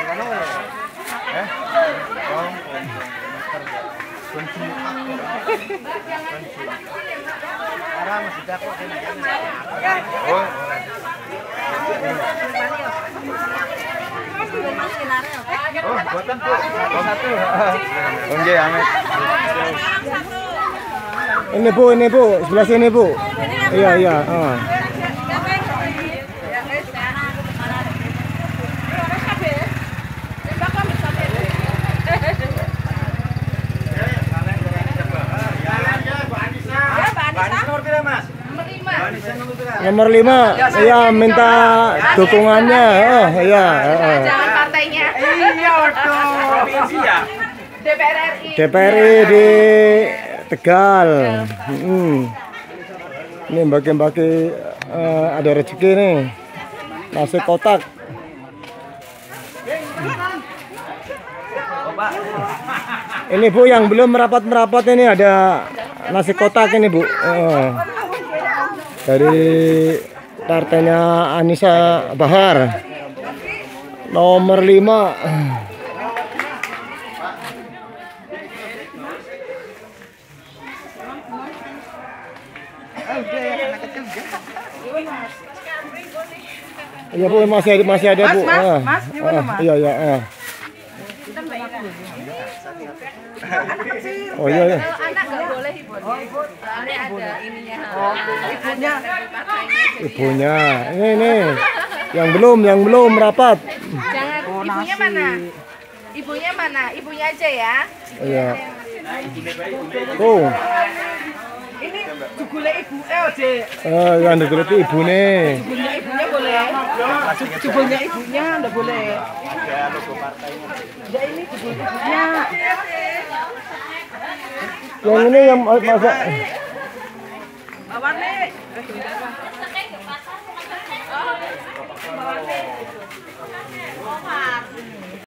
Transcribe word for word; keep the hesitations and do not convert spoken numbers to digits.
Eh? Oh, kunci aku. Arah masih dapat ini. Oh. Oh, buatan Bu. Satu. Oke, Amet. Ini Bu, ini Bu, sebelah sini Bu. Iya, iya. Oh. Nomor lima, ya minta dukungannya, oh ya. Jangan partainya. Iya, provinsi ya. D P R R I. D P R I di Tegal. Hmm. Ini bagi-bagi uh, ada rezeki nih, nasi kotak. Ini Bu yang belum merapat-merapat ini ada nasi kotak ini Bu. Uh. Dari partainya Anissa Bahar nomor lima. Iya Bu, masih ada masih ada Bu. Mas, ah. Mas, gimana, ah, Mas? iya iya. Ah. Oh iya iya. Kalau anak nggak boleh ibu. Soalnya ada ininya. Ibunya. Ibunya. Ini nih. Yang belum, yang belum merapat. Jangan. Ibunya mana? Ibunya mana? Ibunya aja ya. Iya. Oh. Ini jugule ibu eh Dek. Eh, yang digerti ibu nih. Jugulnya ibunya boleh. Jugulnya ibunya enggak boleh. Ya ini jugul ibunya. Yang ini yang masa Bawane.